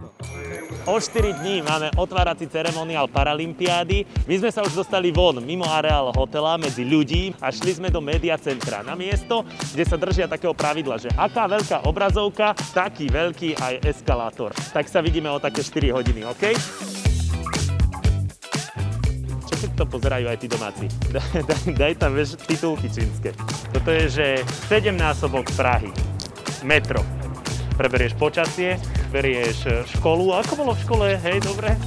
O 4 dní máme otvárací ceremoniál Paralympiády. My sme sa už dostali von, mimo areál hotela, medzi ľudí a šli sme do média centra na miesto, kde sa držia takého pravidla, že aká veľká obrazovka, taký veľký aj eskalátor. Tak sa vidíme o také 4 hodiny, OK? Čo keď to pozerajú aj tí domáci? Daj tam, vieš, titulky čínske. Toto je, že 7-násobok Prahy. Metro. Preberieš počasie, berieš školu. Ako bolo v škole? Hej, dobre?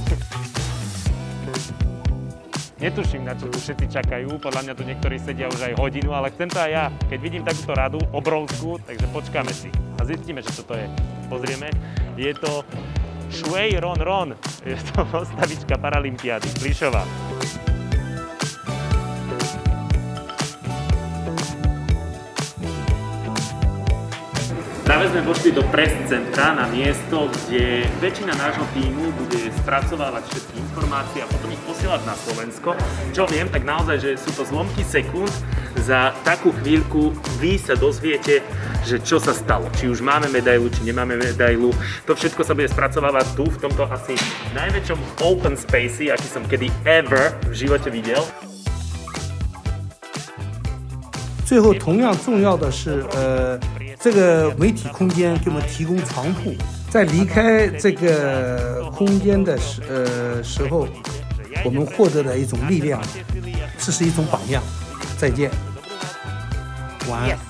Netuším, na čo tu všetci čakajú. Podľa mňa tu niektorí sedia už aj hodinu, ale chcem to aj ja. Keď vidím takúto radu, obrovskú, takže počkáme si a zistíme, že čo to je. Pozrieme. Je to Shui Ron Ron. Je to postavička Paralympiády. Plišová. Práve sme vošli do press centra na miesto, kde väčšina nášho tímu bude spracovávať všetky informácie a potom ich posielať na Slovensko. Čo viem, tak naozaj, že sú to zlomky sekúnd. Za takú chvíľku vy sa dozviete, že čo sa stalo. Či už máme medailu, či nemáme medailu. To všetko sa bude spracovávať tu, v tomto asi najväčšom open space, aký som kedy ever v živote videl. 最后，同样重要的是，这个媒体空间给我们提供床铺，在离开这个空间的时候，我们获得的一种力量，这是一种榜样。再见，晚安。